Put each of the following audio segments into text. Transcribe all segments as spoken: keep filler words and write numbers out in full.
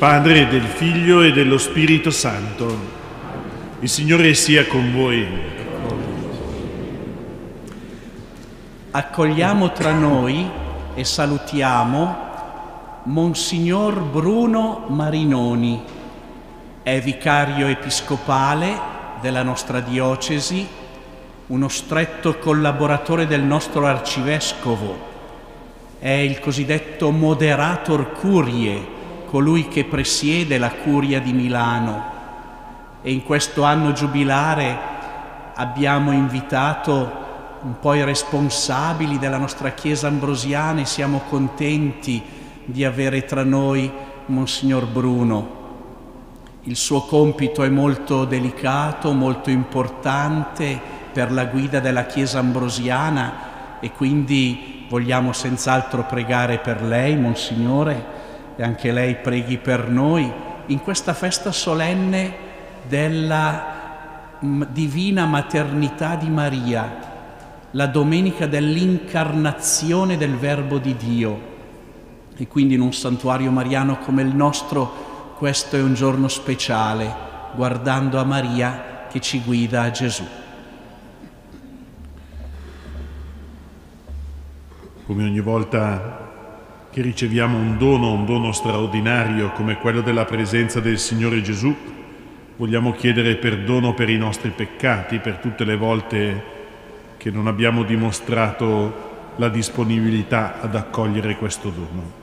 Padre, e del Figlio e dello Spirito Santo. Il Signore sia con voi. Accogliamo tra noi e salutiamo Monsignor Bruno Marinoni. È vicario episcopale della nostra diocesi, uno stretto collaboratore del nostro arcivescovo. È il cosiddetto Moderator Curiae, colui che presiede la Curia di Milano. E in questo anno giubilare abbiamo invitato un po' i responsabili della nostra Chiesa ambrosiana e siamo contenti di avere tra noi Monsignor Bruno. Il suo compito è molto delicato, molto importante per la guida della Chiesa ambrosiana e quindi vogliamo senz'altro pregare per lei, Monsignore, e anche lei preghi per noi in questa festa solenne della divina maternità di Maria, la domenica dell'incarnazione del Verbo di Dio. E quindi in un santuario mariano come il nostro questo è un giorno speciale, guardando a Maria che ci guida a Gesù. Come ogni volta che riceviamo un dono, un dono straordinario come quello della presenza del Signore Gesù, vogliamo chiedere perdono per i nostri peccati, per tutte le volte che non abbiamo dimostrato la disponibilità ad accogliere questo dono.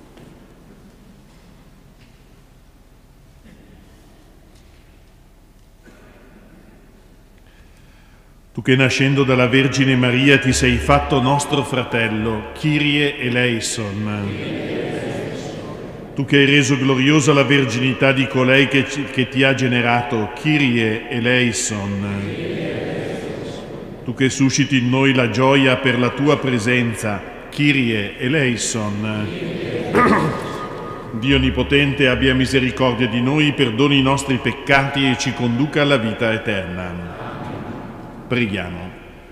Tu che nascendo dalla Vergine Maria ti sei fatto nostro fratello, Kyrie eleison. Tu che hai reso gloriosa la verginità di colei che, che ti ha generato, Kyrie eleison. Tu che susciti in noi la gioia per la tua presenza, Kyrie eleison. Dio Onnipotente abbia misericordia di noi, perdoni i nostri peccati e ci conduca alla vita eterna. Preghiamo.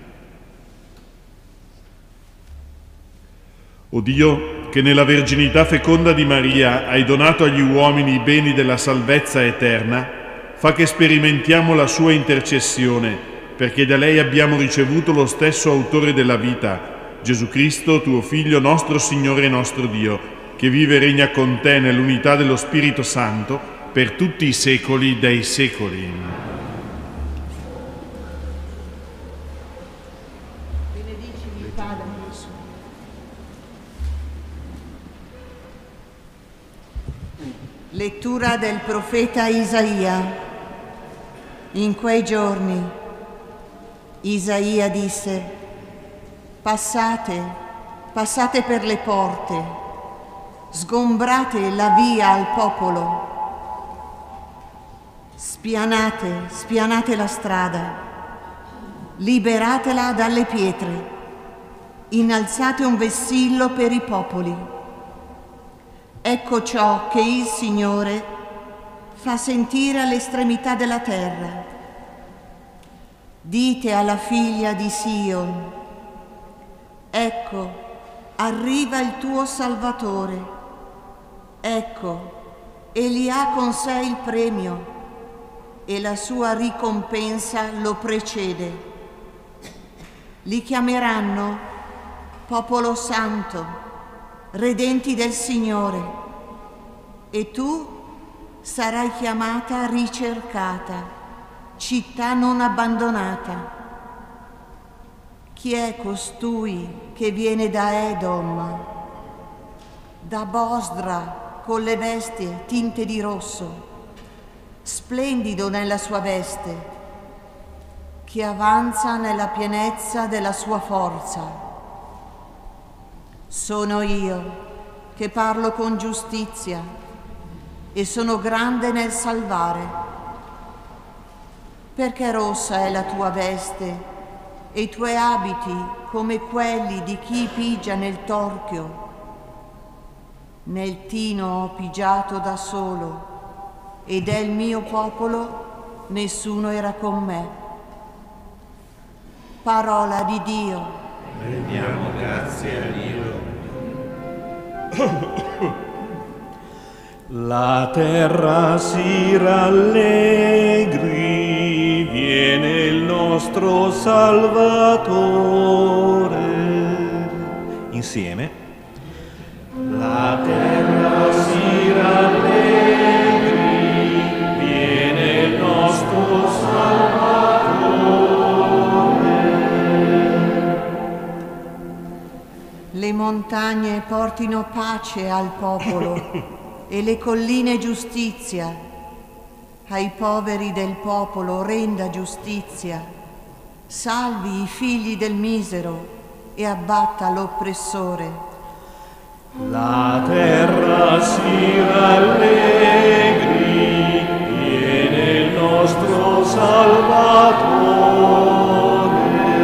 O Dio, che nella verginità feconda di Maria hai donato agli uomini i beni della salvezza eterna, fa che sperimentiamo la sua intercessione, perché da lei abbiamo ricevuto lo stesso autore della vita, Gesù Cristo, tuo Figlio, nostro Signore e nostro Dio, che vive e regna con te nell'unità dello Spirito Santo per tutti i secoli dei secoli. Lettura del profeta Isaia. In quei giorni Isaia disse: passate, passate per le porte, sgombrate la via al popolo, spianate, spianate la strada, liberatela dalle pietre, innalzate un vessillo per i popoli. Ecco ciò che il Signore fa sentire all'estremità della terra. Dite alla figlia di Sion: ecco, arriva il tuo Salvatore. Ecco, egli ha con sé il premio e la sua ricompensa lo precede. Li chiameranno popolo santo, redenti del Signore, e tu sarai chiamata ricercata, città non abbandonata. Chi è costui che viene da Edom, da Bosra, con le vesti tinte di rosso, splendido nella sua veste, che avanza nella pienezza della sua forza? Sono io che parlo con giustizia e sono grande nel salvare. Perché rossa è la tua veste e i tuoi abiti come quelli di chi pigia nel torchio. Nel tino ho pigiato da solo e del mio popolo nessuno era con me. Parola di Dio. Rendiamo grazie a Dio. La terra si rallegri, viene il nostro Salvatore. Insieme. La terra si rallegri, viene il nostro Salvatore. Le montagne portino pace al popolo e le colline giustizia. Ai poveri del popolo renda giustizia. Salvi i figli del misero e abbatta l'oppressore. La terra si rallegri, viene il nostro Salvatore.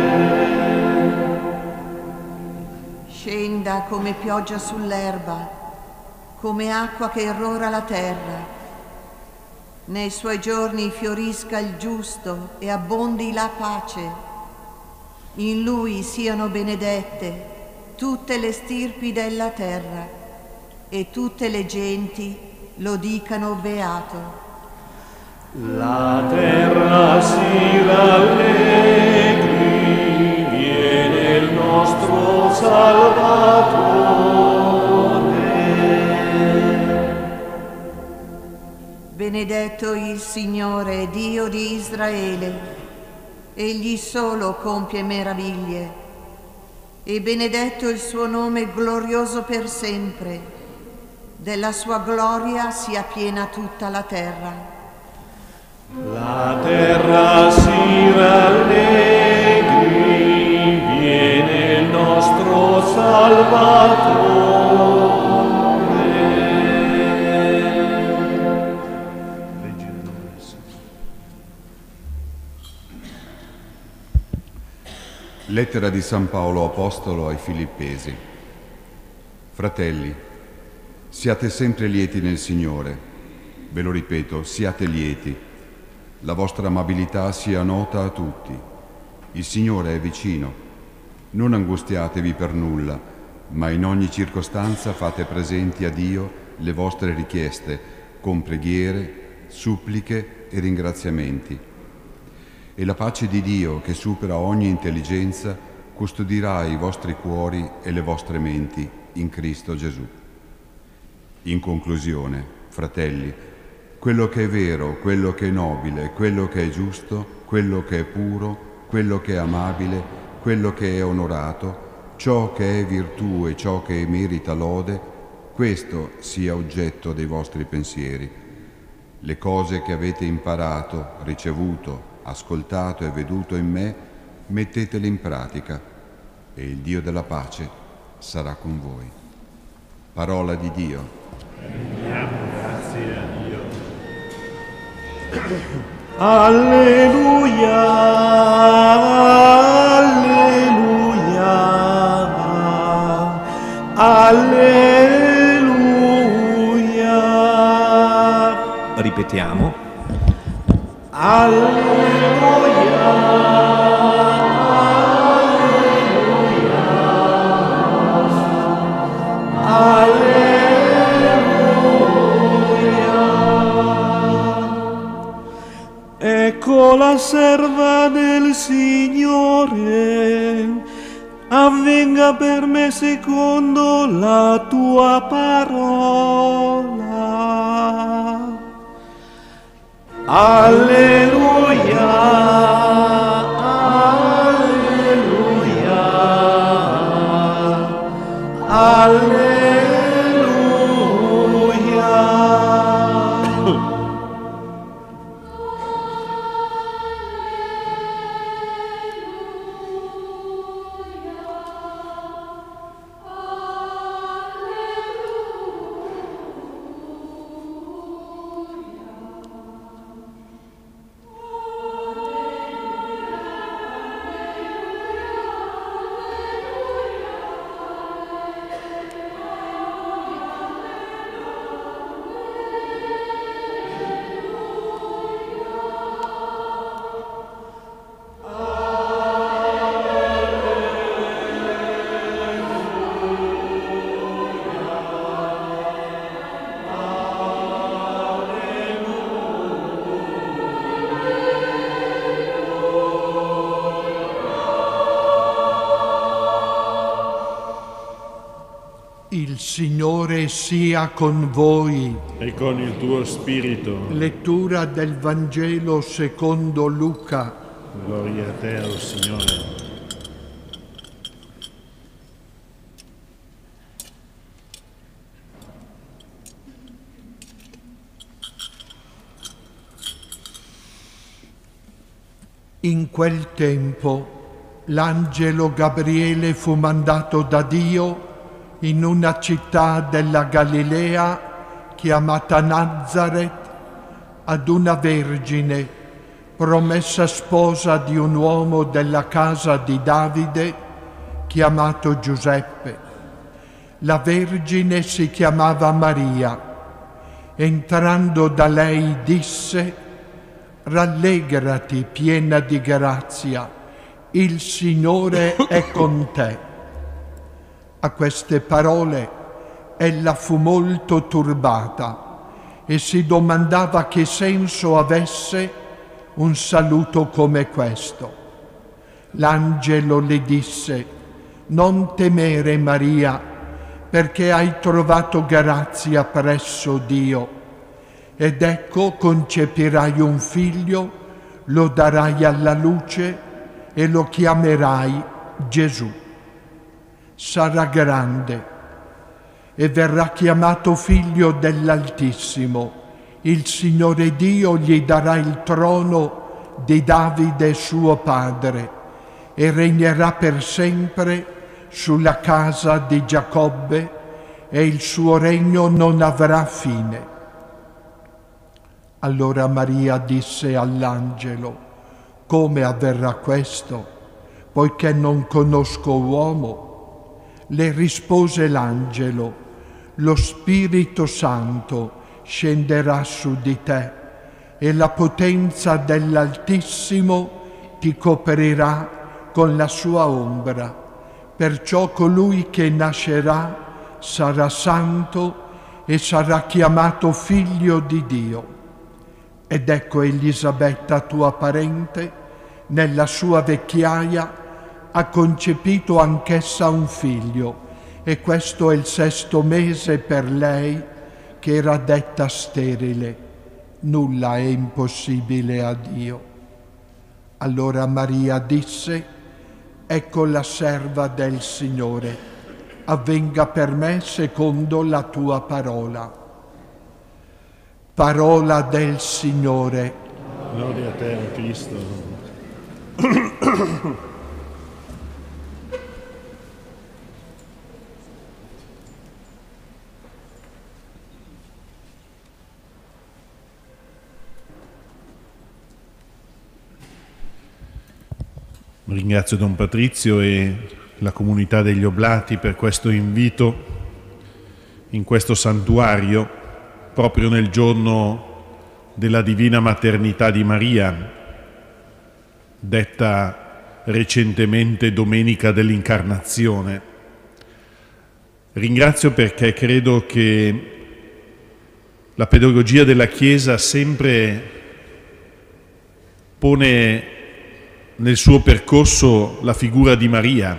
Scenda come pioggia sull'erba, come acqua che irrora la terra. Nei suoi giorni fiorisca il giusto e abbondi la pace. In lui siano benedette tutte le stirpi della terra e tutte le genti lo dicano beato. La terra si rallegri, viene il nostro Salvatore. Benedetto il Signore, Dio di Israele, egli solo compie meraviglie, e benedetto il suo nome glorioso per sempre, della sua gloria sia piena tutta la terra. La terra si rallegri, viene il nostro Salvatore. Lettera di San Paolo Apostolo ai Filippesi. Fratelli, siate sempre lieti nel Signore. Ve lo ripeto, siate lieti. La vostra amabilità sia nota a tutti. Il Signore è vicino. Non angustiatevi per nulla, ma in ogni circostanza fate presenti a Dio le vostre richieste, con preghiere, suppliche e ringraziamenti. E la pace di Dio, che supera ogni intelligenza, custodirà i vostri cuori e le vostre menti in Cristo Gesù. In conclusione, fratelli, quello che è vero, quello che è nobile, quello che è giusto, quello che è puro, quello che è amabile, quello che è onorato, ciò che è virtù e ciò che merita lode, questo sia oggetto dei vostri pensieri. Le cose che avete imparato, ricevuto, ascoltato e veduto in me, mettetele in pratica e il Dio della pace sarà con voi. Parola di Dio. Rendiamo grazie a Dio. Alleluia, alleluia, alleluia. Ripetiamo. Alleluia, alleluia, alleluia. Ecco la serva del Signore, avvenga per me secondo la tua parola. Alleluia, alleluia, alleluia. Il Signore sia con voi. E con il tuo spirito. Lettura del Vangelo secondo Luca. Gloria a te, o Signore. In quel tempo l'angelo Gabriele fu mandato da Dio in una città della Galilea chiamata Nazaret ad una vergine promessa sposa di un uomo della casa di Davide chiamato Giuseppe. La vergine si chiamava Maria. Entrando da lei disse: «Rallegrati, piena di grazia, il Signore è con te». A queste parole ella fu molto turbata e si domandava che senso avesse un saluto come questo. L'angelo le disse: «Non temere, Maria, perché hai trovato grazia presso Dio. Ed ecco, concepirai un figlio, lo darai alla luce e lo chiamerai Gesù. Sarà grande e verrà chiamato figlio dell'Altissimo. Il Signore Dio gli darà il trono di Davide suo padre e regnerà per sempre sulla casa di Giacobbe e il suo regno non avrà fine». Allora Maria disse all'angelo: «Come avverrà questo, poiché non conosco uomo?» Le rispose l'angelo: «Lo Spirito Santo scenderà su di te e la potenza dell'Altissimo ti coprirà con la sua ombra. Perciò colui che nascerà sarà santo e sarà chiamato figlio di Dio. Ed ecco Elisabetta, tua parente, nella sua vecchiaia ha concepito anch'essa un figlio, e questo è il sesto mese per lei, che era detta sterile. Nulla è impossibile a Dio». Allora Maria disse: «Ecco la serva del Signore, avvenga per me secondo la tua parola». Parola del Signore. Gloria a te, o Cristo. Ringrazio Don Patrizio e la comunità degli Oblati per questo invito in questo santuario, proprio nel giorno della Divina Maternità di Maria, detta recentemente Domenica dell'Incarnazione. Ringrazio perché credo che la pedagogia della Chiesa sempre pone nel suo percorso la figura di Maria.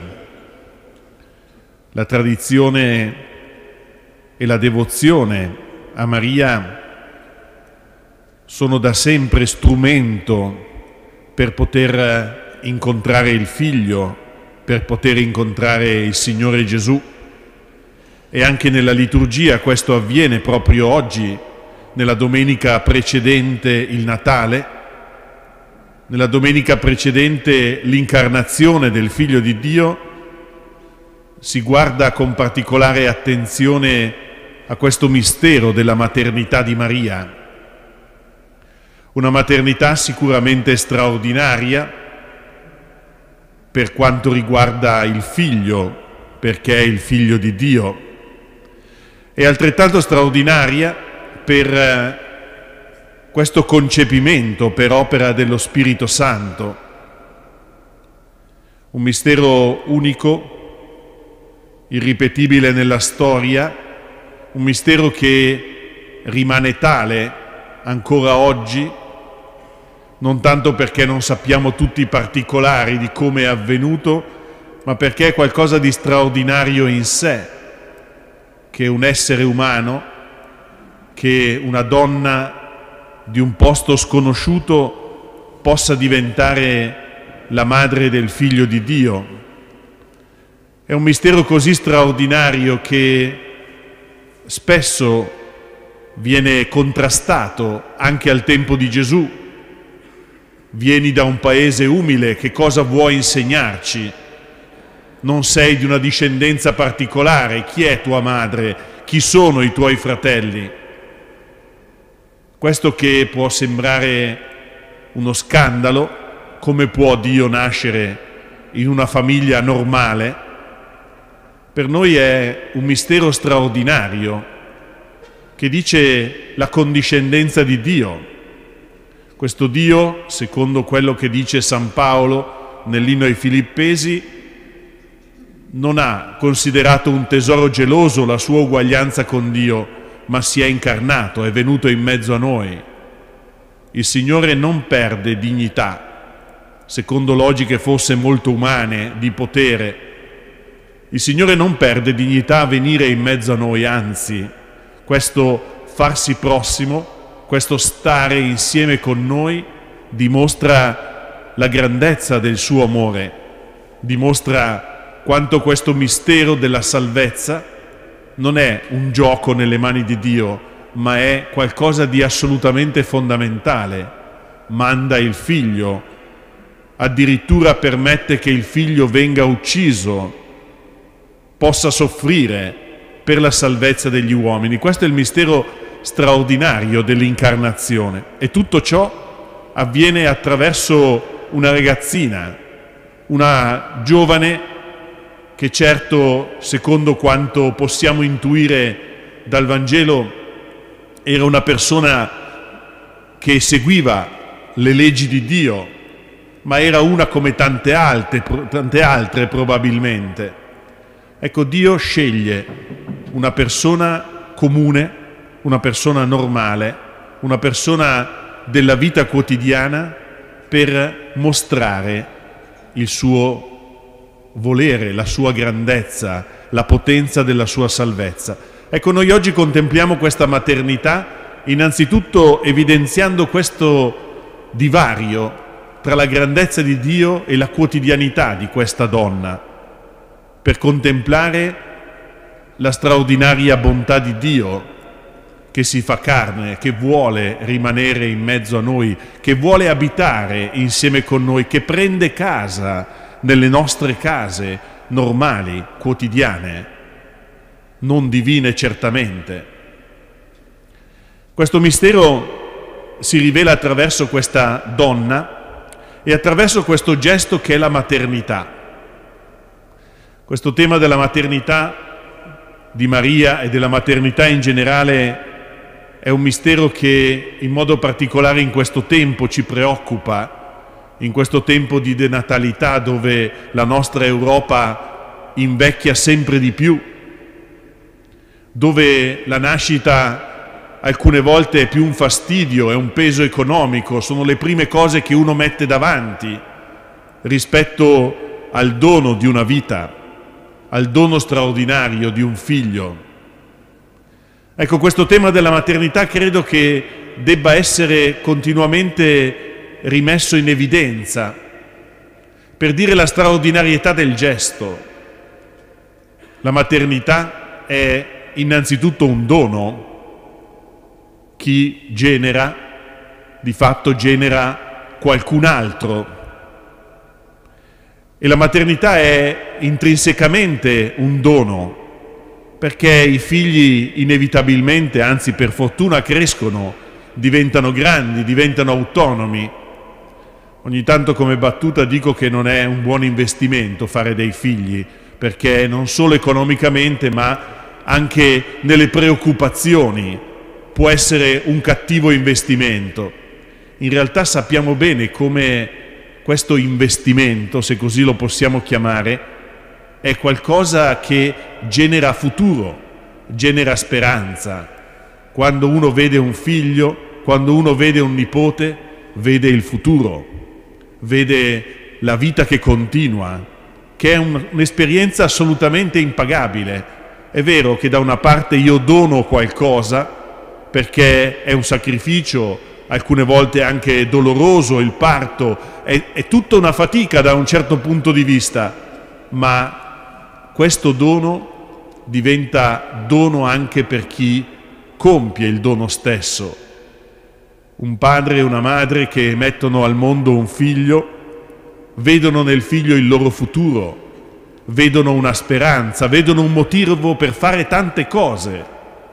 La tradizione e la devozione a Maria sono da sempre strumento per poter incontrare il Figlio, per poter incontrare il Signore Gesù. E anche nella liturgia questo avviene proprio oggi, nella domenica precedente il Natale, nella domenica precedente l'incarnazione del Figlio di Dio. Si guarda con particolare attenzione a questo mistero della maternità di Maria, una maternità sicuramente straordinaria per quanto riguarda il Figlio, perché è il Figlio di Dio, e altrettanto straordinaria per questo concepimento per opera dello Spirito Santo, un mistero unico, irripetibile nella storia, un mistero che rimane tale ancora oggi, non tanto perché non sappiamo tutti i particolari di come è avvenuto, ma perché è qualcosa di straordinario in sé. che un essere umano, che una donna di un posto sconosciuto possa diventare la madre del Figlio di Dio. È un mistero così straordinario che spesso viene contrastato anche al tempo di Gesù. Vieni da un paese umile, che cosa vuoi insegnarci? Non sei di una discendenza particolare, chi è tua madre? Chi sono i tuoi fratelli? Questo che può sembrare uno scandalo, come può Dio nascere in una famiglia normale, per noi è un mistero straordinario che dice la condiscendenza di Dio. Questo Dio, secondo quello che dice San Paolo nell'inno ai Filippesi, non ha considerato un tesoro geloso la sua uguaglianza con Dio, ma si è incarnato, è venuto in mezzo a noi. Il Signore non perde dignità, secondo logiche forse molto umane, di potere. Il Signore non perde dignità a venire in mezzo a noi, anzi, questo farsi prossimo, questo stare insieme con noi, dimostra la grandezza del suo amore, dimostra quanto questo mistero della salvezza non è un gioco nelle mani di Dio, ma è qualcosa di assolutamente fondamentale. Manda il Figlio, addirittura permette che il Figlio venga ucciso, possa soffrire per la salvezza degli uomini. Questo è il mistero straordinario dell'incarnazione, e tutto ciò avviene attraverso una ragazzina, una giovane che certo, secondo quanto possiamo intuire dal Vangelo, era una persona che seguiva le leggi di Dio, ma era una come tante altre, tante altre probabilmente. Ecco, Dio sceglie una persona comune, una persona normale, una persona della vita quotidiana, per mostrare il suo volere, la sua grandezza, la potenza della sua salvezza. Ecco, noi oggi contempliamo questa maternità innanzitutto evidenziando questo divario tra la grandezza di Dio e la quotidianità di questa donna, per contemplare la straordinaria bontà di Dio che si fa carne, che vuole rimanere in mezzo a noi, che vuole abitare insieme con noi, che prende casa nelle nostre case normali, quotidiane, non divine certamente. Questo mistero si rivela attraverso questa donna e attraverso questo gesto che è la maternità. Questo tema della maternità di Maria e della maternità in generale è un mistero che in modo particolare in questo tempo ci preoccupa, in questo tempo di denatalità dove la nostra Europa invecchia sempre di più, dove la nascita alcune volte è più un fastidio, è un peso economico, sono le prime cose che uno mette davanti rispetto al dono di una vita, al dono straordinario di un figlio. Ecco, questo tema della maternità credo che debba essere continuamente rimesso in evidenza per dire la straordinarietà del gesto. La maternità è innanzitutto un dono. Chi genera, di fatto genera qualcun altro. E la maternità è intrinsecamente un dono, perché i figli inevitabilmente, anzi per fortuna, crescono, diventano grandi, diventano autonomi. Ogni tanto come battuta dico che non è un buon investimento fare dei figli, perché non solo economicamente ma anche nelle preoccupazioni può essere un cattivo investimento. In realtà sappiamo bene come questo investimento, se così lo possiamo chiamare, è qualcosa che genera futuro, genera speranza. Quando uno vede un figlio, quando uno vede un nipote, vede il futuro, vede la vita che continua, che è un, un'esperienza assolutamente impagabile. È vero che da una parte io dono qualcosa, perché è un sacrificio, alcune volte anche doloroso, il parto, è, è tutta una fatica da un certo punto di vista, ma questo dono diventa dono anche per chi compie il dono stesso. Un padre e una madre che mettono al mondo un figlio, vedono nel figlio il loro futuro, vedono una speranza, vedono un motivo per fare tante cose.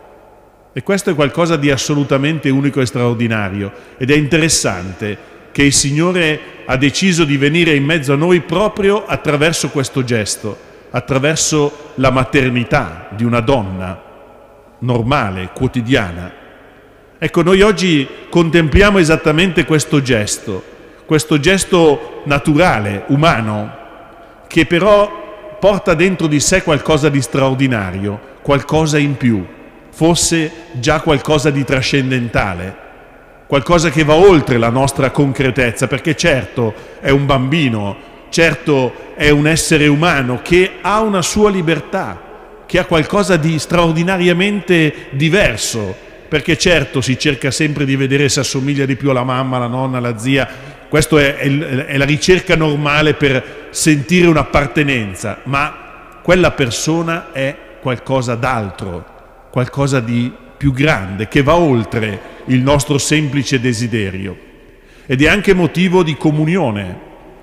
E questo è qualcosa di assolutamente unico e straordinario. Ed è interessante che il Signore ha deciso di venire in mezzo a noi proprio attraverso questo gesto, attraverso la maternità di una donna normale, quotidiana. Ecco, noi oggi contempliamo esattamente questo gesto, questo gesto naturale, umano, che però porta dentro di sé qualcosa di straordinario, qualcosa in più, forse già qualcosa di trascendentale, qualcosa che va oltre la nostra concretezza, perché certo è un bambino, certo è un essere umano che ha una sua libertà, che ha qualcosa di straordinariamente diverso, perché certo si cerca sempre di vedere se assomiglia di più alla mamma, alla nonna, alla zia. Questo è, è, è la ricerca normale per sentire un'appartenenza, ma quella persona è qualcosa d'altro, qualcosa di più grande, che va oltre il nostro semplice desiderio. Ed è anche motivo di comunione,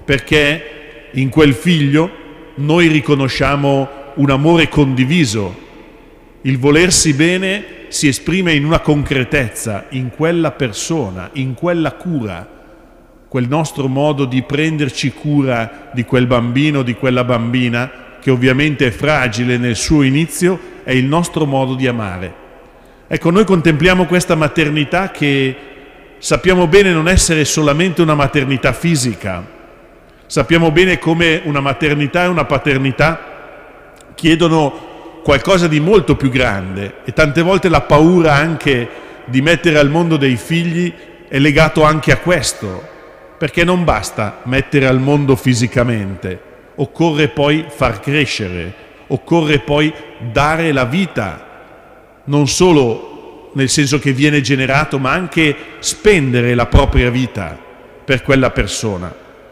perché in quel figlio noi riconosciamo un amore condiviso. Il volersi bene si esprime in una concretezza, in quella persona, in quella cura. Quel nostro modo di prenderci cura di quel bambino, di quella bambina, che ovviamente è fragile nel suo inizio, è il nostro modo di amare. Ecco, noi contempliamo questa maternità che sappiamo bene non essere solamente una maternità fisica, sappiamo bene come una maternità e una paternità chiedono qualcosa di molto più grande, e tante volte la paura anche di mettere al mondo dei figli è legato anche a questo. Perché non basta mettere al mondo fisicamente, occorre poi far crescere, occorre poi dare la vita, non solo nel senso che viene generato, ma anche spendere la propria vita per quella persona.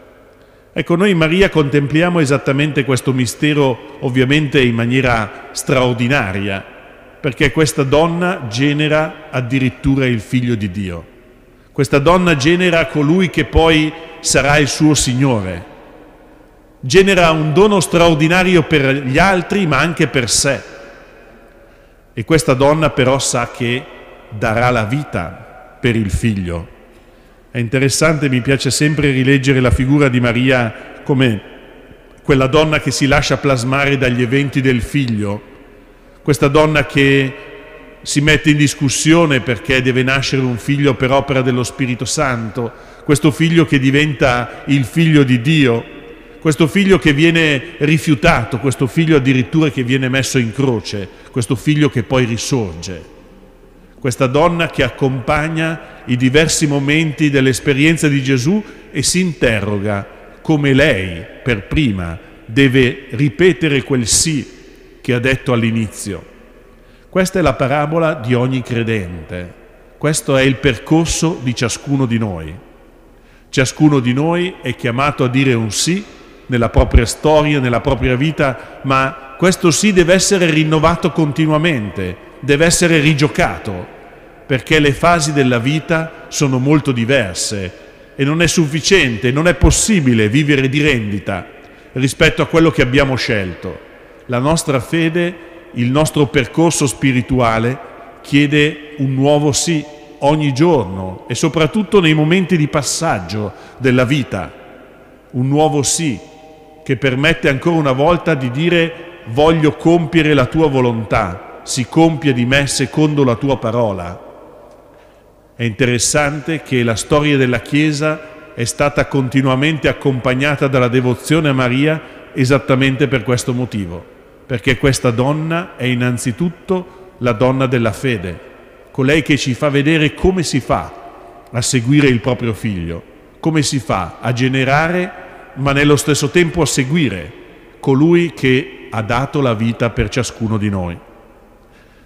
Ecco, noi in Maria contempliamo esattamente questo mistero, ovviamente in maniera straordinaria, perché questa donna genera addirittura il Figlio di Dio. Questa donna genera colui che poi sarà il suo Signore. Genera un dono straordinario per gli altri, ma anche per sé. E questa donna però sa che darà la vita per il figlio. È interessante, mi piace sempre rileggere la figura di Maria come quella donna che si lascia plasmare dagli eventi del figlio, questa donna che si mette in discussione perché deve nascere un figlio per opera dello Spirito Santo, questo figlio che diventa il figlio di Dio, questo figlio che viene rifiutato, questo figlio addirittura che viene messo in croce, questo figlio che poi risorge. Questa donna che accompagna i diversi momenti dell'esperienza di Gesù e si interroga come lei, per prima, deve ripetere quel sì che ha detto all'inizio. Questa è la parabola di ogni credente, questo è il percorso di ciascuno di noi. Ciascuno di noi è chiamato a dire un sì nella propria storia, nella propria vita, ma questo sì deve essere rinnovato continuamente, deve essere rigiocato, perché le fasi della vita sono molto diverse e non è sufficiente, non è possibile vivere di rendita rispetto a quello che abbiamo scelto. La nostra fede, il nostro percorso spirituale chiede un nuovo sì ogni giorno e soprattutto nei momenti di passaggio della vita, un nuovo sì che permette ancora una volta di dire voglio compiere la tua volontà, si compie di me secondo la tua parola. È interessante che la storia della Chiesa è stata continuamente accompagnata dalla devozione a Maria esattamente per questo motivo. Perché questa donna è innanzitutto la donna della fede, colei che ci fa vedere come si fa a seguire il proprio figlio, come si fa a generare, ma nello stesso tempo a seguire colui che ha dato la vita per ciascuno di noi.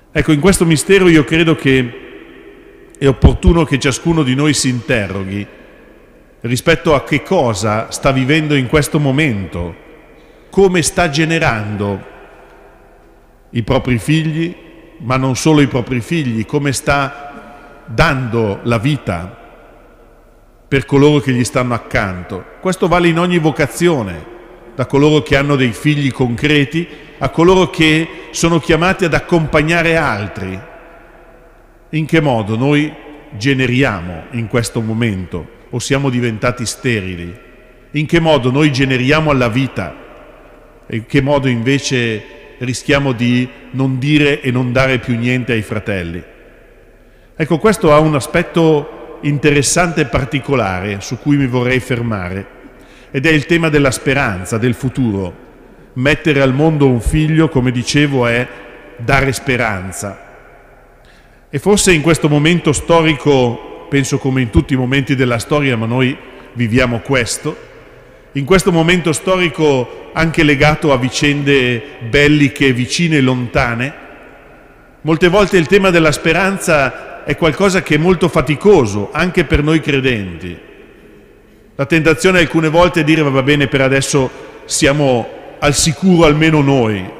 Ecco, in questo mistero io credo che è opportuno che ciascuno di noi si interroghi rispetto a che cosa sta vivendo in questo momento, come sta generando i propri figli, ma non solo i propri figli, come sta dando la vita per coloro che gli stanno accanto. Questo vale in ogni vocazione, da coloro che hanno dei figli concreti a coloro che sono chiamati ad accompagnare altri. In che modo noi generiamo in questo momento o siamo diventati sterili? In che modo noi generiamo alla vita e in che modo invece rischiamo di non dire e non dare più niente ai fratelli? Ecco, questo ha un aspetto interessante e particolare su cui mi vorrei fermare, ed è il tema della speranza, del futuro. Mettere al mondo un figlio, come dicevo, è dare speranza. E forse in questo momento storico, penso come in tutti i momenti della storia, ma noi viviamo questo, in questo momento storico anche legato a vicende belliche vicine e lontane, molte volte il tema della speranza è qualcosa che è molto faticoso anche per noi credenti. La tentazione alcune volte è dire va bene, per adesso siamo al sicuro almeno noi,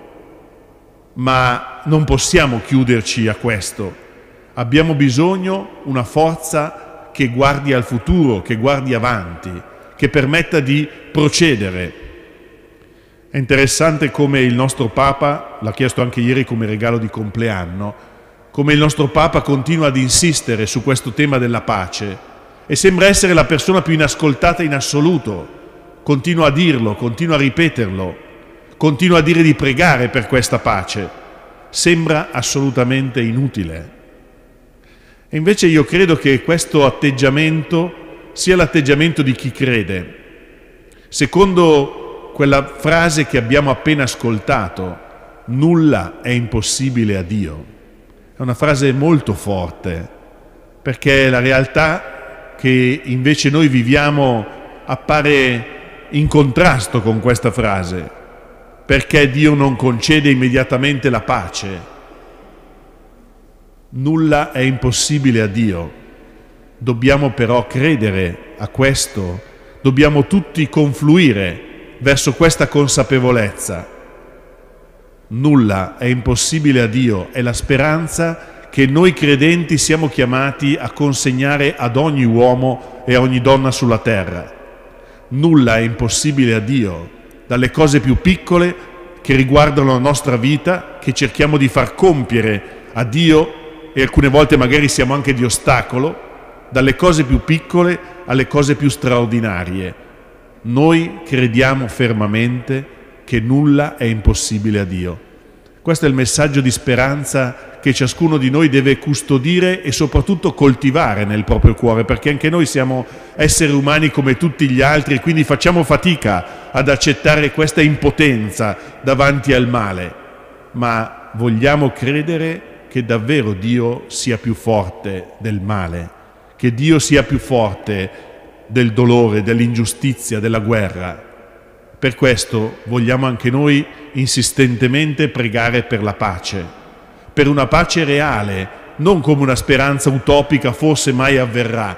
ma non possiamo chiuderci a questo. Abbiamo bisogno di una forza che guardi al futuro, che guardi avanti, che permetta di procedere. È interessante come il nostro Papa, l'ha chiesto anche ieri come regalo di compleanno, come il nostro Papa continua ad insistere su questo tema della pace e sembra essere la persona più inascoltata in assoluto. Continua a dirlo, continua a ripeterlo, continua a dire di pregare per questa pace. Sembra assolutamente inutile. E invece io credo che questo atteggiamento sia l'atteggiamento di chi crede. Secondo quella frase che abbiamo appena ascoltato, nulla è impossibile a Dio. È una frase molto forte, perché la realtà che invece noi viviamo appare in contrasto con questa frase. Perché Dio non concede immediatamente la pace? Nulla è impossibile a Dio. Dobbiamo però credere a questo, dobbiamo tutti confluire verso questa consapevolezza. Nulla è impossibile a Dio, è la speranza che noi credenti siamo chiamati a consegnare ad ogni uomo e a ogni donna sulla terra. Nulla è impossibile a Dio, dalle cose più piccole che riguardano la nostra vita, che cerchiamo di far compiere a Dio e alcune volte magari siamo anche di ostacolo, dalle cose più piccole alle cose più straordinarie. Noi crediamo fermamente che nulla è impossibile a Dio. Questo è il messaggio di speranza che ciascuno di noi deve custodire e soprattutto coltivare nel proprio cuore, perché anche noi siamo esseri umani come tutti gli altri e quindi facciamo fatica ad accettare questa impotenza davanti al male, ma vogliamo credere che davvero Dio sia più forte del male, che Dio sia più forte del dolore, dell'ingiustizia, della guerra. Per questo vogliamo anche noi insistentemente pregare per la pace, per una pace reale, non come una speranza utopica, forse mai avverrà,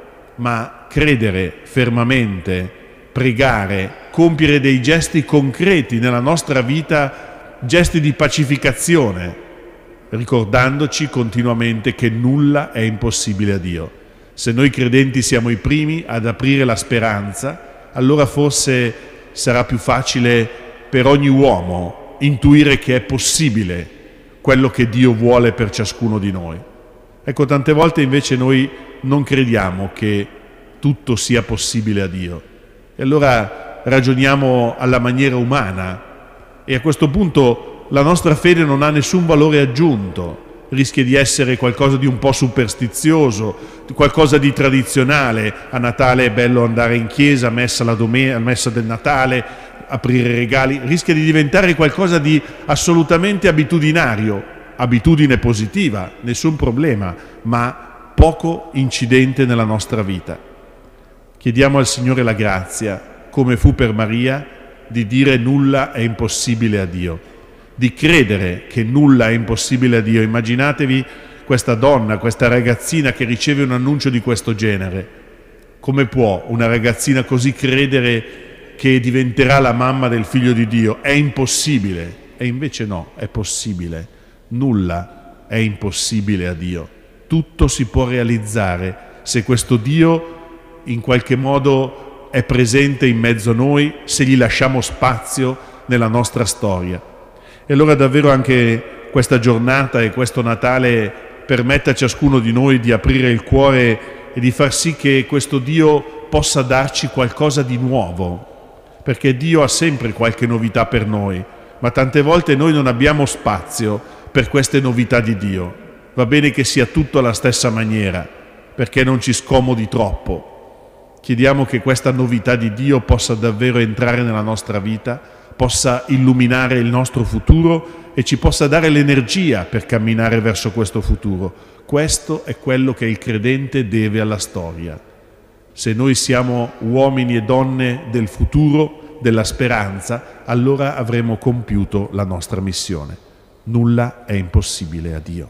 ma credere fermamente, pregare, compiere dei gesti concreti nella nostra vita, gesti di pacificazione, ricordandoci continuamente che nulla è impossibile a Dio. Se noi credenti siamo i primi ad aprire la speranza, allora forse sarà più facile per ogni uomo intuire che è possibile quello che Dio vuole per ciascuno di noi. Ecco, tante volte invece noi non crediamo che tutto sia possibile a Dio. E allora ragioniamo alla maniera umana e a questo punto la nostra fede non ha nessun valore aggiunto, rischia di essere qualcosa di un po' superstizioso, qualcosa di tradizionale. A Natale è bello andare in chiesa, messa la domenica, messa del Natale, aprire regali, rischia di diventare qualcosa di assolutamente abitudinario, abitudine positiva, nessun problema, ma poco incidente nella nostra vita. Chiediamo al Signore la grazia, come fu per Maria, di dire nulla è impossibile a Dio. di credere che nulla è impossibile a Dio. Immaginatevi questa donna, questa ragazzina che riceve un annuncio di questo genere. Come può una ragazzina così credere che diventerà la mamma del figlio di Dio? È impossibile. E invece no, è possibile. Nulla è impossibile a Dio. Tutto si può realizzare se questo Dio in qualche modo è presente in mezzo a noi, se gli lasciamo spazio nella nostra storia. E allora davvero anche questa giornata e questo Natale permette a ciascuno di noi di aprire il cuore e di far sì che questo Dio possa darci qualcosa di nuovo, perché Dio ha sempre qualche novità per noi, ma tante volte noi non abbiamo spazio per queste novità di Dio. Va bene che sia tutto alla stessa maniera, perché non ci scomodi troppo. Chiediamo che questa novità di Dio possa davvero entrare nella nostra vita, possa illuminare il nostro futuro e ci possa dare l'energia per camminare verso questo futuro. Questo è quello che il credente deve alla storia. Se noi siamo uomini e donne del futuro, della speranza, allora avremo compiuto la nostra missione. Nulla è impossibile a Dio.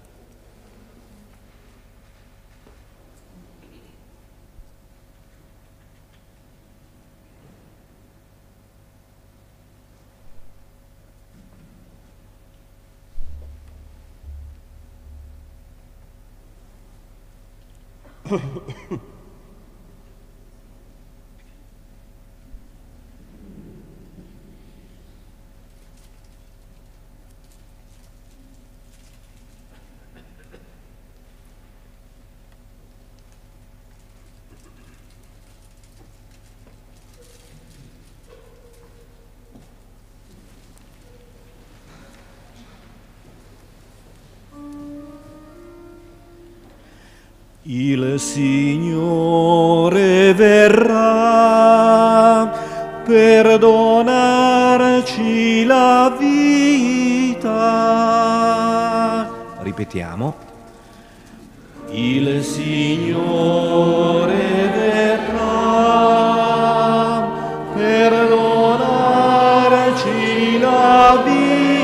Il Signore verrà per donarci la vita. Ripetiamo. Il Signore verrà per donarci la vita.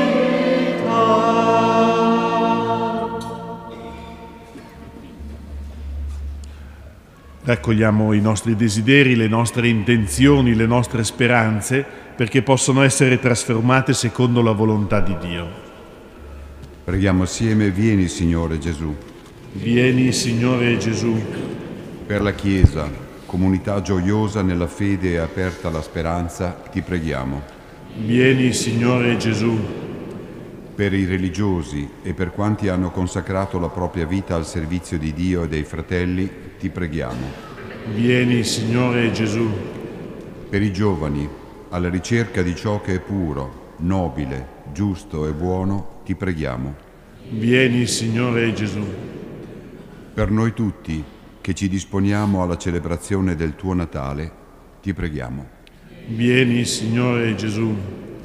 Raccogliamo i nostri desideri, le nostre intenzioni, le nostre speranze, perché possono essere trasformate secondo la volontà di Dio. Preghiamo assieme: vieni Signore Gesù. Vieni Signore Gesù. Per la Chiesa, comunità gioiosa nella fede e aperta alla speranza, ti preghiamo. Vieni Signore Gesù. Per i religiosi e per quanti hanno consacrato la propria vita al servizio di Dio e dei fratelli, ti preghiamo. Vieni Signore Gesù. Per i giovani, alla ricerca di ciò che è puro, nobile, giusto e buono, ti preghiamo. Vieni Signore Gesù. Per noi tutti, che ci disponiamo alla celebrazione del tuo Natale, ti preghiamo. Vieni Signore Gesù.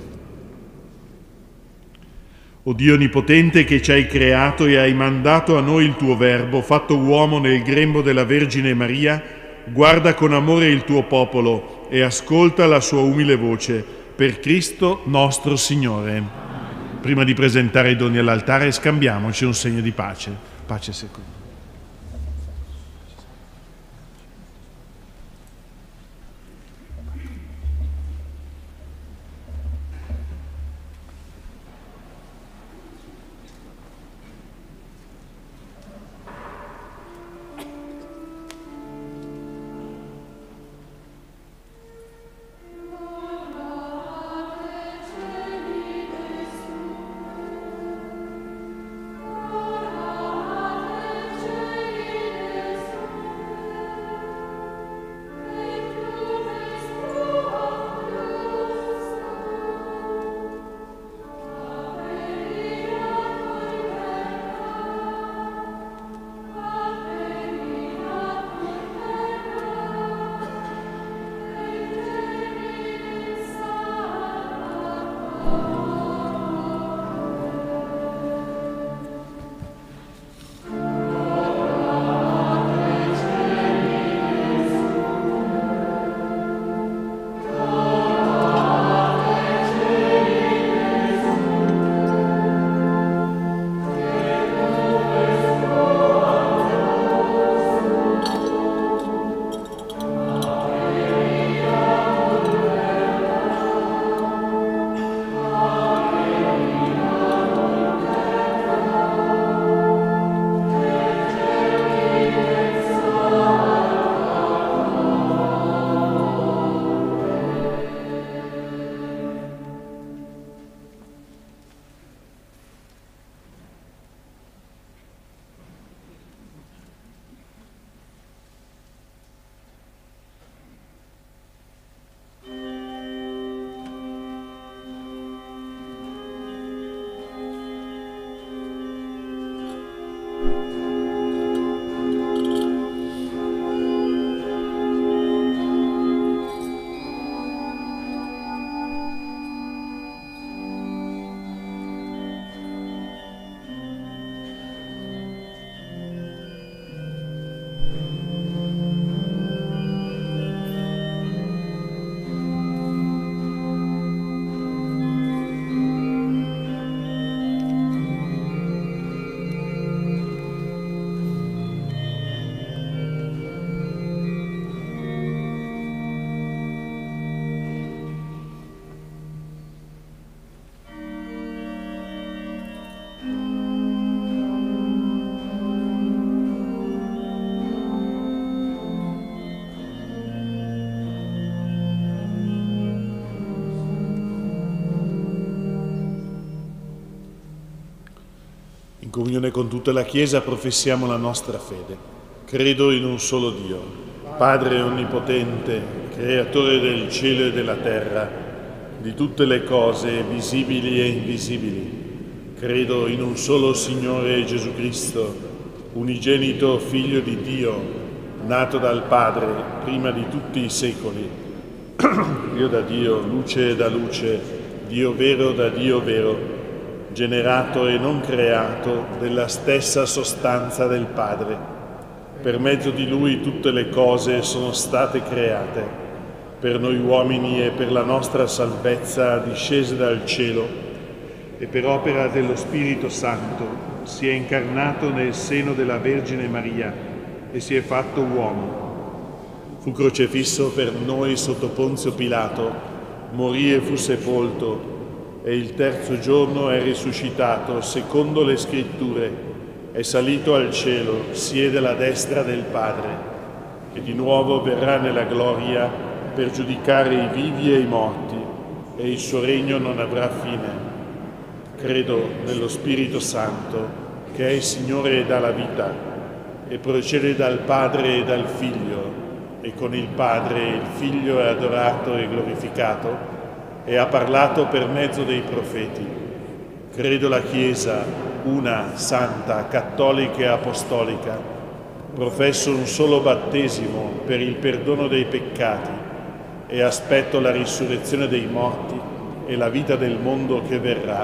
O Dio Onnipotente, che ci hai creato e hai mandato a noi il tuo Verbo, fatto uomo nel grembo della Vergine Maria, guarda con amore il tuo popolo e ascolta la sua umile voce. Per Cristo nostro Signore. Prima di presentare i doni all'altare, scambiamoci un segno di pace. Pace secondo. comunione con tutta la Chiesa professiamo la nostra fede. Credo in un solo Dio, Padre onnipotente, creatore del cielo e della terra, di tutte le cose visibili e invisibili. Credo in un solo Signore Gesù Cristo, unigenito Figlio di Dio, nato dal Padre prima di tutti i secoli. Dio da Dio, luce da luce, Dio vero da Dio vero, generato e non creato della stessa sostanza del Padre. Per mezzo di Lui tutte le cose sono state create, per noi uomini e per la nostra salvezza discese dal cielo, e per opera dello Spirito Santo si è incarnato nel seno della Vergine Maria e si è fatto uomo. Fu crocefisso per noi sotto Ponzio Pilato, morì e fu sepolto, e il terzo giorno è risuscitato secondo le Scritture, è salito al cielo, siede alla destra del Padre, e di nuovo verrà nella gloria per giudicare i vivi e i morti, e il suo regno non avrà fine. Credo nello Spirito Santo, che è il Signore e dà la vita, e procede dal Padre e dal Figlio, e con il Padre il Figlio è adorato e glorificato, e ha parlato per mezzo dei profeti. Credo la Chiesa, una, santa, cattolica e apostolica. Professo un solo battesimo per il perdono dei peccati e aspetto la risurrezione dei morti e la vita del mondo che verrà.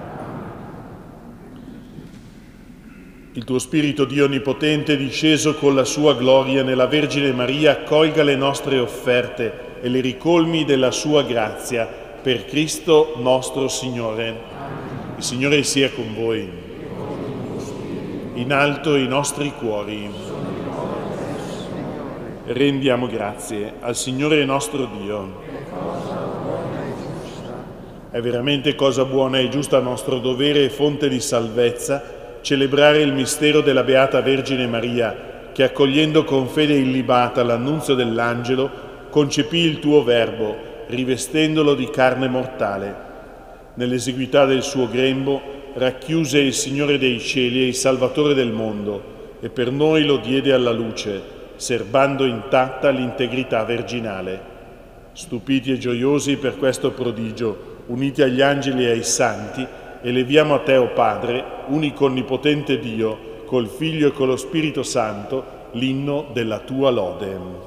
Il tuo Spirito, Dio Onnipotente, disceso con la sua gloria nella Vergine Maria, accolga le nostre offerte e le ricolmi della sua grazia, per Cristo nostro Signore. Il Signore sia con voi. In alto i nostri cuori. Rendiamo grazie al Signore nostro Dio. È veramente cosa buona e giusta, nostro dovere e fonte di salvezza, celebrare il mistero della Beata Vergine Maria, che accogliendo con fede illibata l'annunzio dell'angelo, concepì il tuo Verbo, rivestendolo di carne mortale. Nell'esiguità del suo grembo racchiuse il Signore dei cieli e il Salvatore del mondo, e per noi lo diede alla luce, serbando intatta l'integrità virginale. Stupiti e gioiosi per questo prodigio, uniti agli angeli e ai santi, eleviamo a te, o Padre, unico onnipotente Dio, col Figlio e con lo Spirito Santo, l'inno della tua lode.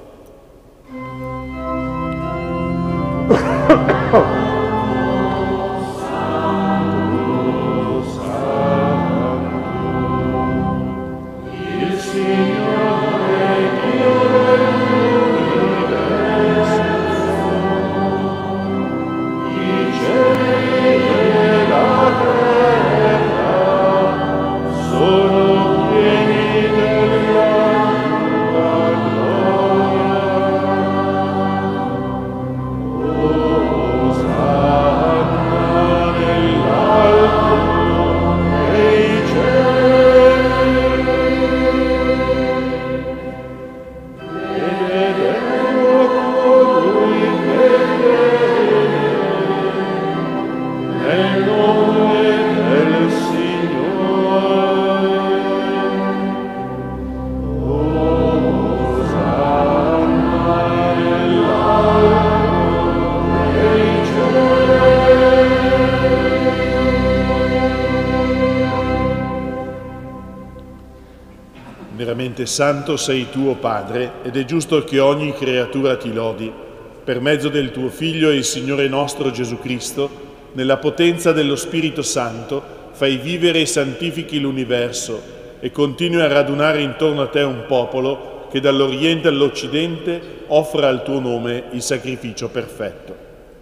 Veramente santo sei tu, Padre, ed è giusto che ogni creatura ti lodi, per mezzo del tuo Figlio e il Signore nostro Gesù Cristo, nella potenza dello Spirito Santo, fai vivere e santifichi l'universo e continui a radunare intorno a te un popolo che dall'Oriente all'Occidente offra al tuo nome il sacrificio perfetto.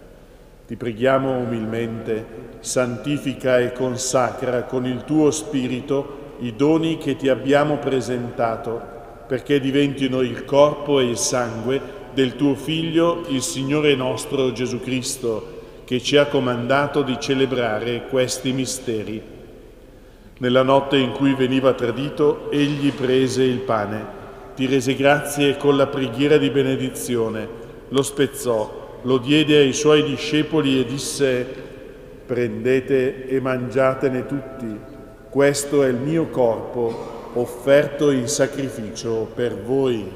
Ti preghiamo umilmente, santifica e consacra con il tuo Spirito i doni che ti abbiamo presentato, perché diventino il corpo e il sangue del tuo Figlio, il Signore nostro Gesù Cristo, che ci ha comandato di celebrare questi misteri. Nella notte in cui veniva tradito, egli prese il pane, ti rese grazie e con la preghiera di benedizione lo spezzò, lo diede ai suoi discepoli e disse: prendete e mangiatene tutti, Questo è il mio corpo offerto in sacrificio per voi.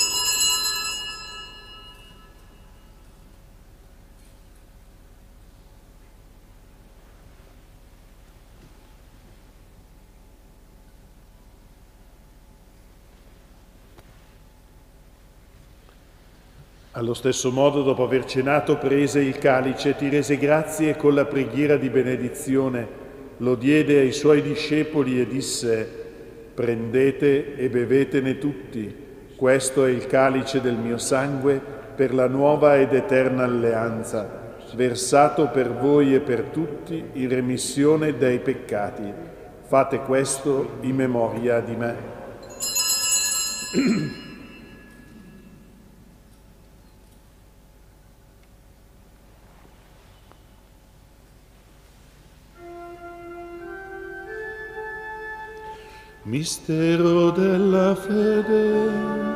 Allo stesso modo, dopo aver cenato, prese il calice, ti rese grazie e con la preghiera di benedizione lo diede ai suoi discepoli e disse: prendete e bevetene tutti, questo è il calice del mio sangue per la nuova ed eterna alleanza, versato per voi e per tutti in remissione dei peccati. Fate questo in memoria di me. Mistero della fede.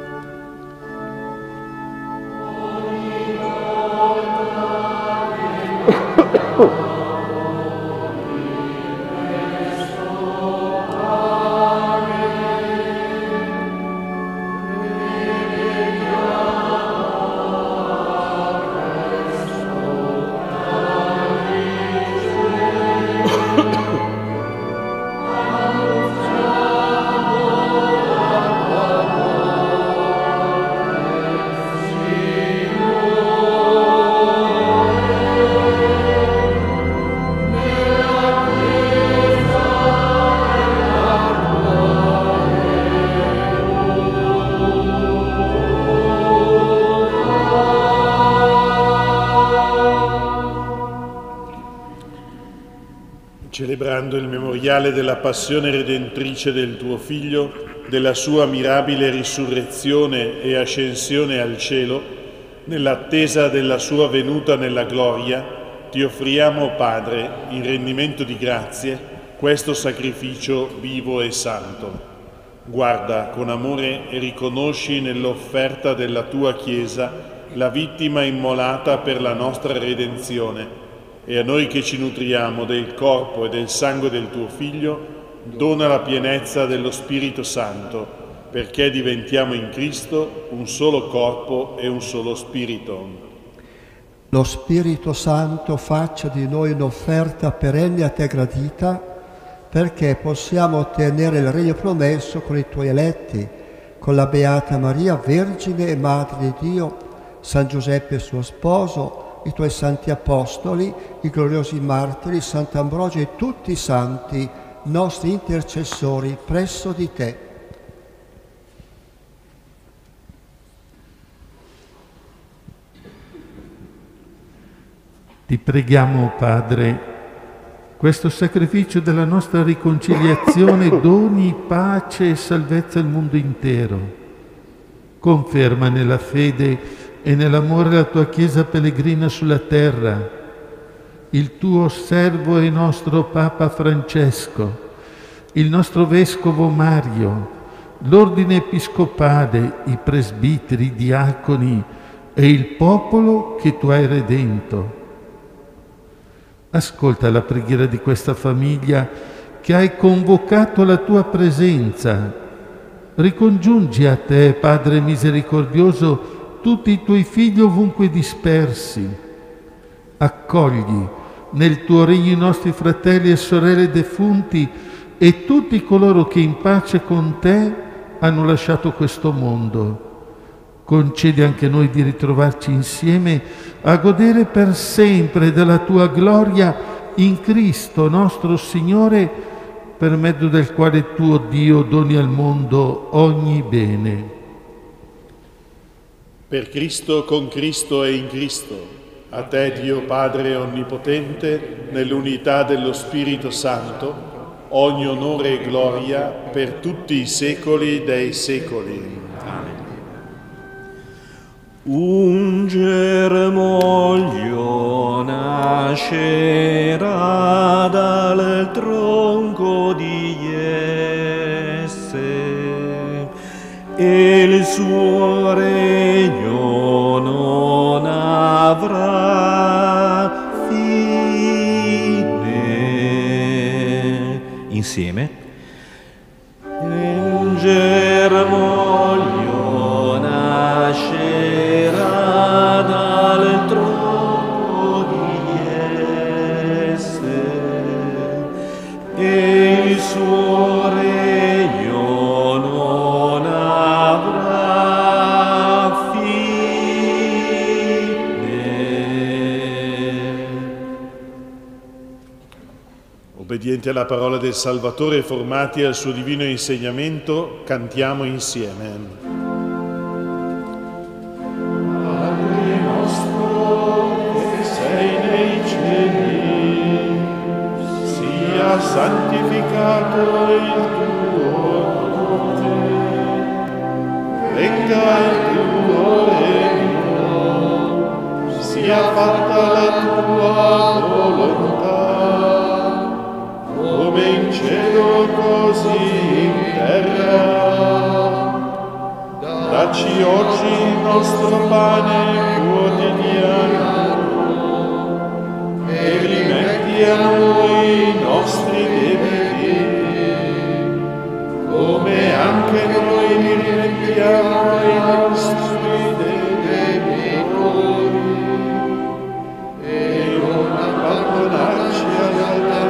Celebrando il memoriale della passione redentrice del tuo Figlio, della sua mirabile risurrezione e ascensione al cielo, nell'attesa della sua venuta nella gloria, ti offriamo, Padre, in rendimento di grazie, questo sacrificio vivo e santo. Guarda con amore e riconosci nell'offerta della tua Chiesa la vittima immolata per la nostra redenzione, e a noi che ci nutriamo del corpo e del sangue del tuo Figlio, dona la pienezza dello Spirito Santo, perché diventiamo in Cristo un solo corpo e un solo Spirito. Lo Spirito Santo faccia di noi un'offerta perenne a te gradita, perché possiamo ottenere il regno promesso con i tuoi eletti, con la Beata Maria, Vergine e Madre di Dio, San Giuseppe suo sposo, i tuoi santi apostoli, i gloriosi martiri, Sant'Ambrogio e tutti i santi, nostri intercessori presso di te. Ti preghiamo, Padre, questo sacrificio della nostra riconciliazione doni pace e salvezza al mondo intero. Conferma nella fede e nell'amore la tua Chiesa pellegrina sulla terra, il tuo servo e nostro Papa Francesco, il nostro Vescovo Mario, l'Ordine Episcopale, i presbiteri, i diaconi e il popolo che tu hai redento. Ascolta la preghiera di questa famiglia che hai convocato alla tua presenza. Ricongiungi a te, Padre misericordioso, tutti i tuoi figli ovunque dispersi. Accogli nel tuo regno i nostri fratelli e sorelle defunti e tutti coloro che in pace con te hanno lasciato questo mondo. Concedi anche noi di ritrovarci insieme a godere per sempre della tua gloria in Cristo nostro Signore, per mezzo del quale tu, Dio, doni al mondo ogni bene. Per Cristo, con Cristo e in Cristo, a te Dio Padre Onnipotente, nell'unità dello Spirito Santo, ogni onore e gloria per tutti i secoli dei secoli. Amen. Un germoglio nascerà dal tronco di Jesse, e il suo regno non avrà fine. In insieme. In germoglio nascerà dal tronco di Jesse e il suo regno non avrà fine. Obbedienti alla parola del Salvatore e formati al suo divino insegnamento, cantiamo insieme. Padre nostro che sei nei cieli, sia santificato il tuo nome, venga il tuo regno, sia fatta la tua volontà, come in cielo così in terra. Dacci oggi il nostro pane quotidiano e rimetti a noi i nostri debiti, come anche noi li rimettiamo ai nostri debitori, e non abbandonarci alla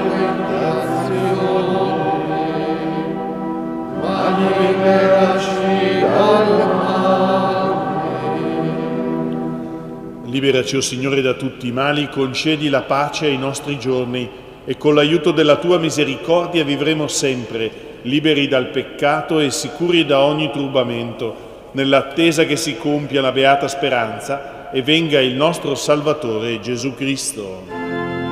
ma liberaci dal male. Liberaci, o Signore, da tutti i mali, concedi la pace ai nostri giorni e con l'aiuto della tua misericordia vivremo sempre, liberi dal peccato e sicuri da ogni turbamento, nell'attesa che si compia la beata speranza e venga il nostro Salvatore Gesù Cristo.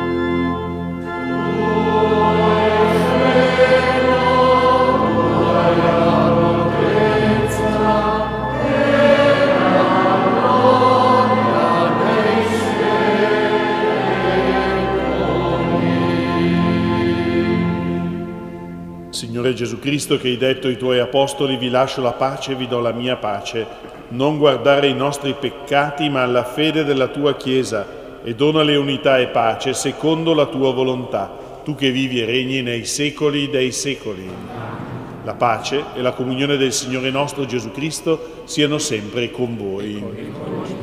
Signore Gesù Cristo, che hai detto ai tuoi apostoli: vi lascio la pace e vi do la mia pace, non guardare i nostri peccati ma alla fede della tua Chiesa, e donale unità e pace secondo la tua volontà, tu che vivi e regni nei secoli dei secoli. La pace e la comunione del Signore nostro Gesù Cristo siano sempre con voi.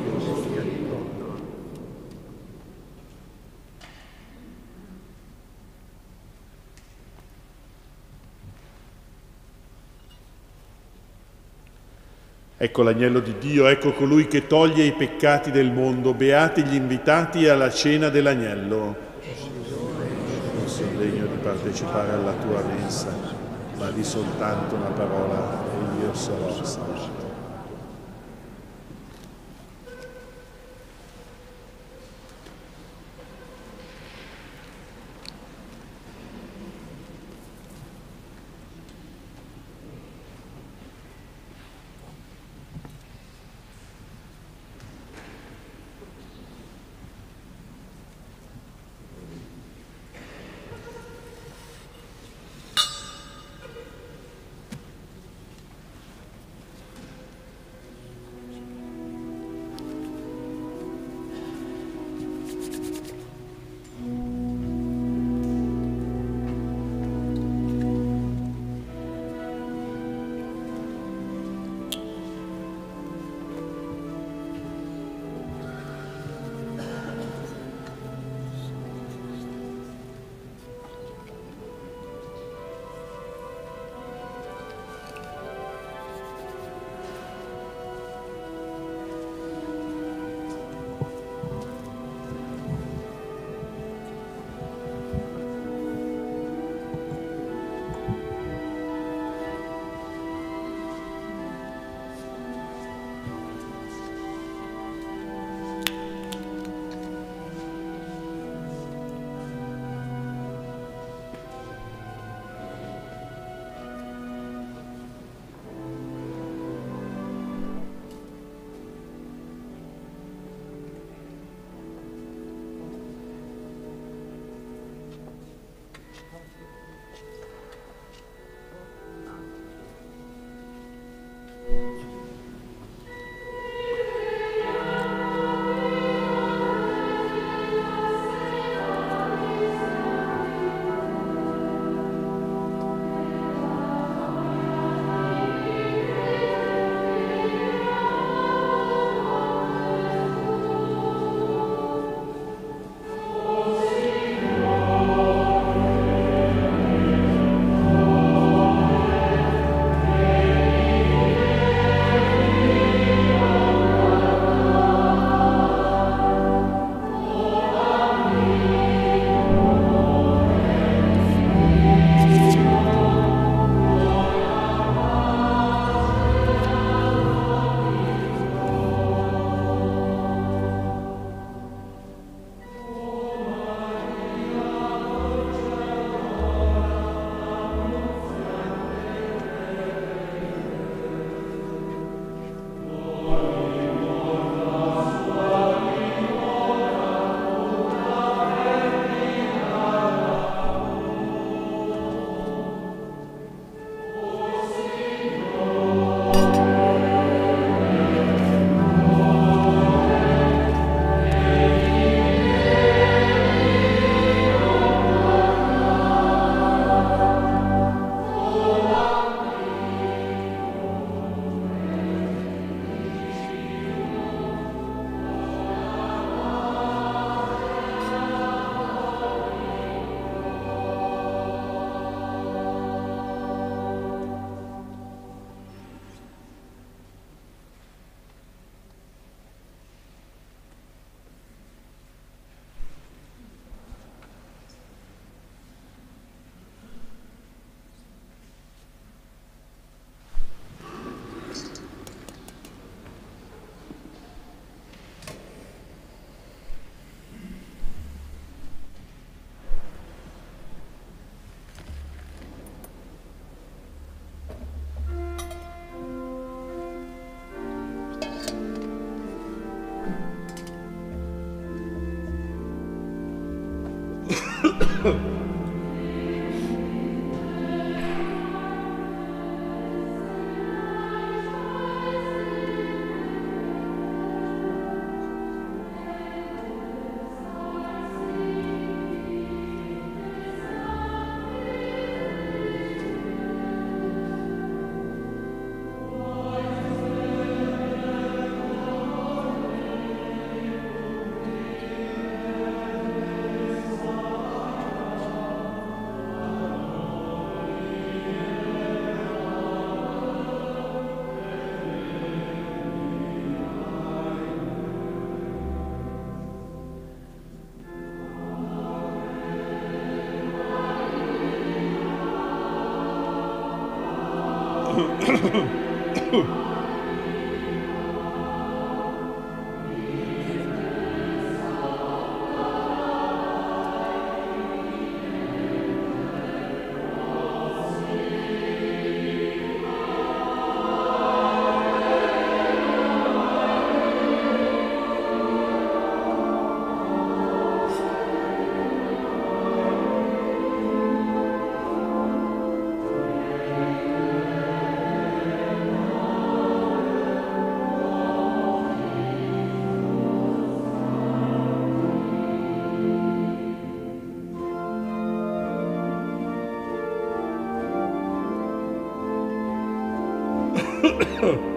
Ecco l'agnello di Dio, ecco colui che toglie i peccati del mondo. Beati gli invitati alla cena dell'agnello. Non sono degno di partecipare alla tua mensa, ma di soltanto una parola e io sarò salvato.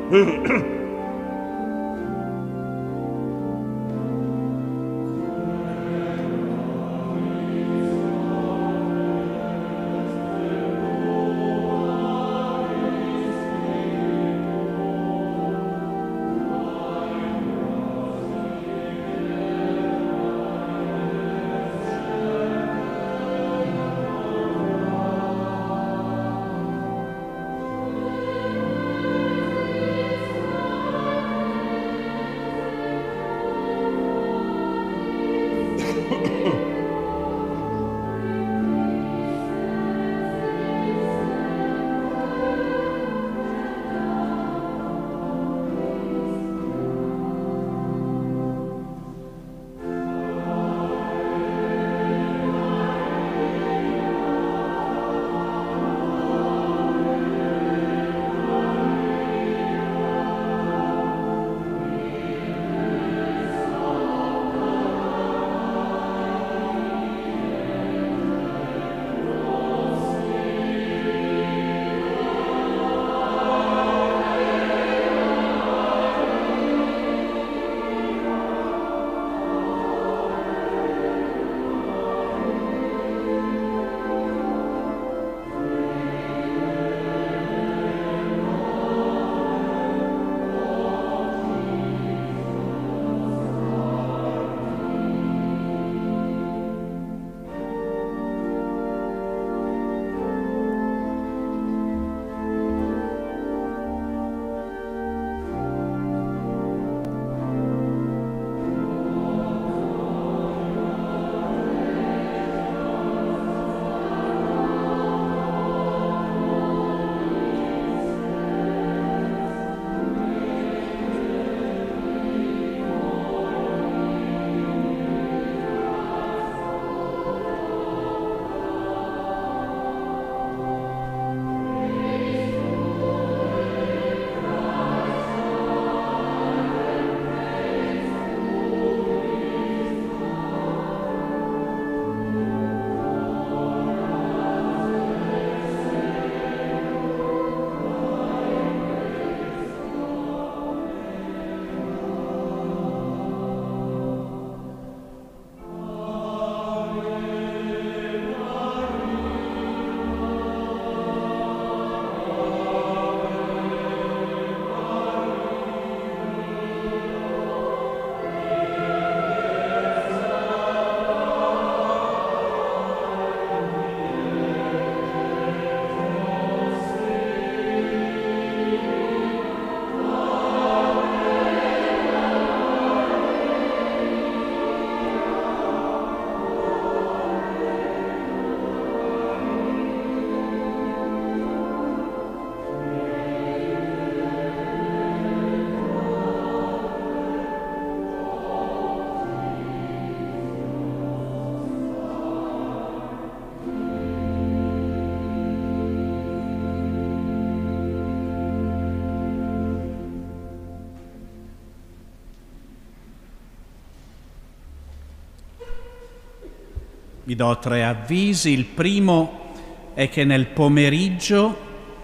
Vi do tre avvisi. Il primo è che nel pomeriggio,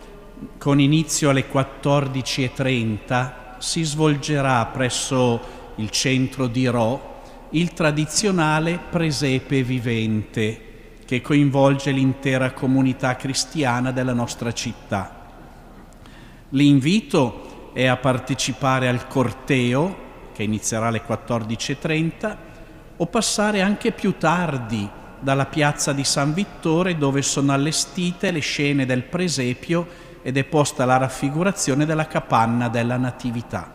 con inizio alle quattordici e trenta, si svolgerà presso il centro di Rho il tradizionale presepe vivente che coinvolge l'intera comunità cristiana della nostra città. L'invito è a partecipare al corteo, che inizierà alle quattordici e trenta, o passare anche più tardi dalla piazza di San Vittore, dove sono allestite le scene del presepio ed è posta la raffigurazione della capanna della Natività.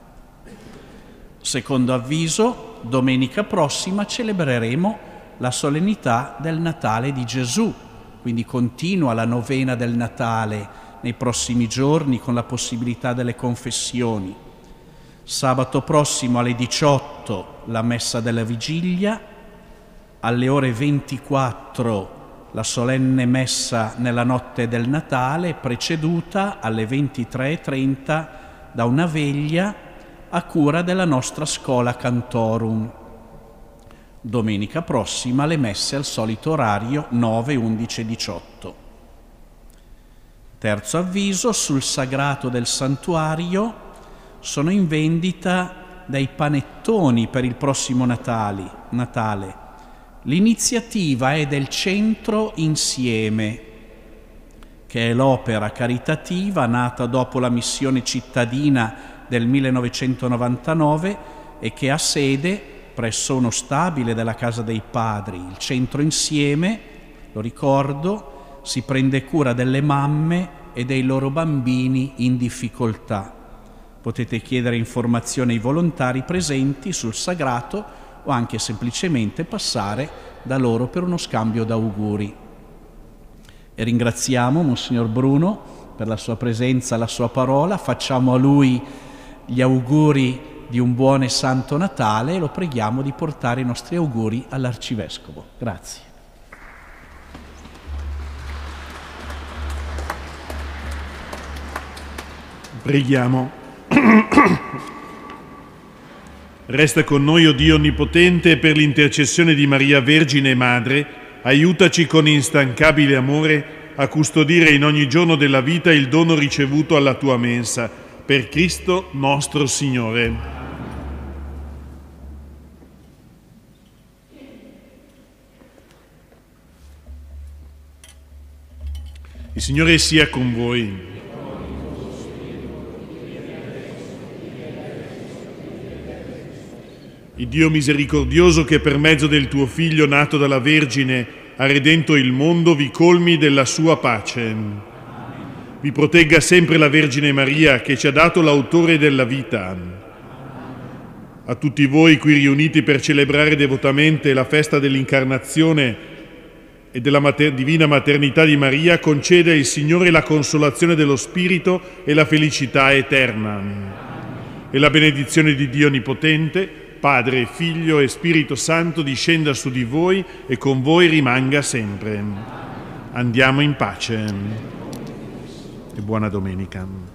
Secondo avviso, domenica prossima celebreremo la solennità del Natale di Gesù, quindi continua la novena del Natale nei prossimi giorni con la possibilità delle confessioni. Sabato prossimo alle diciotto la messa della vigilia, alle ore ventiquattro la solenne messa nella notte del Natale, preceduta alle ventitré e trenta da una veglia a cura della nostra scuola Cantorum. Domenica prossima le messe al solito orario nove, undici e diciotto. Terzo avviso: sul sagrato del santuario sono in vendita dei panettoni per il prossimo Natali, Natale. L'iniziativa è del Centro Insieme, che è l'opera caritativa nata dopo la missione cittadina del millenovecentonovantanove e che ha sede presso uno stabile della Casa dei Padri. Il Centro Insieme, lo ricordo, si prende cura delle mamme e dei loro bambini in difficoltà. Potete chiedere informazioni ai volontari presenti sul sagrato o anche semplicemente passare da loro per uno scambio d'auguri. E ringraziamo Monsignor Bruno per la sua presenza, la sua parola, facciamo a lui gli auguri di un buon e santo Natale e lo preghiamo di portare i nostri auguri all'Arcivescovo. Grazie. Preghiamo. Resta con noi, o Dio Onnipotente, e per l'intercessione di Maria Vergine e Madre, aiutaci con instancabile amore a custodire in ogni giorno della vita il dono ricevuto alla tua mensa. Per Cristo nostro Signore. Il Signore sia con voi. Il Dio misericordioso, che per mezzo del tuo Figlio nato dalla Vergine ha redento il mondo, vi colmi della sua pace. Vi protegga sempre la Vergine Maria, che ci ha dato l'autore della vita. A tutti voi qui riuniti per celebrare devotamente la festa dell'Incarnazione e della mater- divina maternità di Maria, conceda il Signore la consolazione dello Spirito e la felicità eterna. E la benedizione di Dio Onnipotente, Padre, Figlio e Spirito Santo, discenda su di voi e con voi rimanga sempre. Andiamo in pace e buona domenica.